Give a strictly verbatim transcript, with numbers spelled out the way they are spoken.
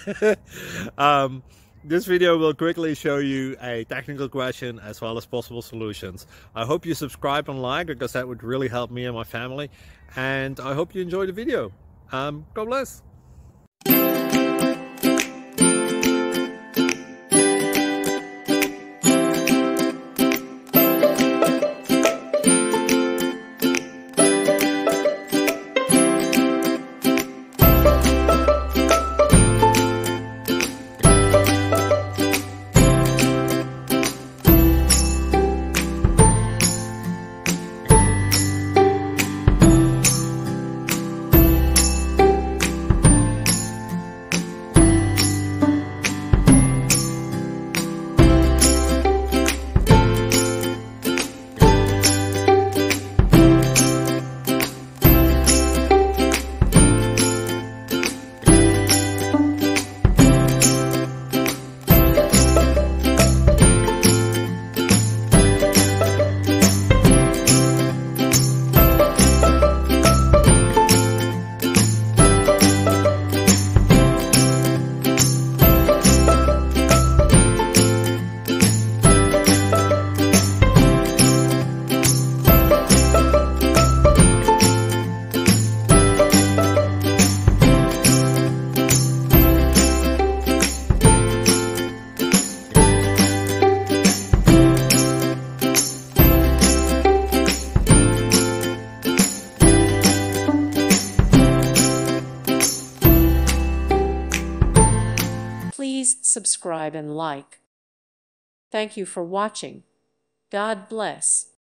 um, this video will quickly show you a technical question as well as possible solutions. I hope you subscribe and like, because that would really help me and my family. And I hope you enjoy the video. Um, God bless. Please subscribe and like. Thank you for watching. God bless.